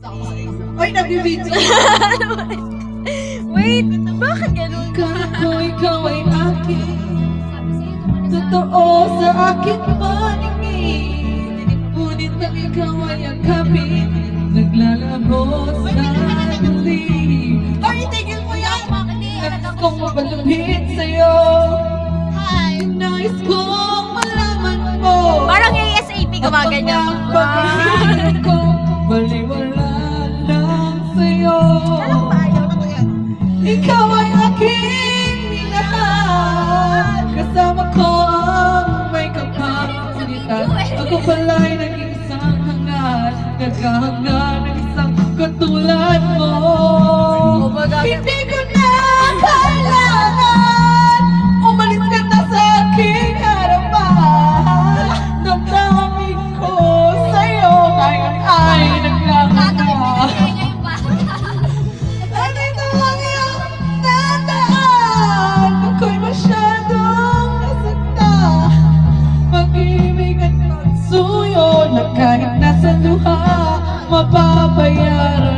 Ay, nag-video. Wait, bakit ganun? Kung ikaw ay akin, totoo sa akin paningin. Ngunit na ikaw ay akapin, naglalabo sa dilim. Ay, tigil mo yan! Nais kong mapalapit sa'yo. Nais kong malaman mo. Parang ASAP gumaganyan. Pag-ibig ko, baliwala lang sa'yo. Alam ba, ayaw na ko yan. Ikaw ay aking minahal. Kasama ko ang may kapasitan. Ako pala'y nag-iisang hangal. Nagkahanga ng isang katulad mo. Hindi ko na kailangan umalis ka na sa aking harapan. Damdamin ko sa'yo ngayon ay nagkakanga. At ito ang iyong tandaan. Ako'y masyadong nasakta. Pag-ibig at pagsuyo na kahit nasa luha mapapayaran.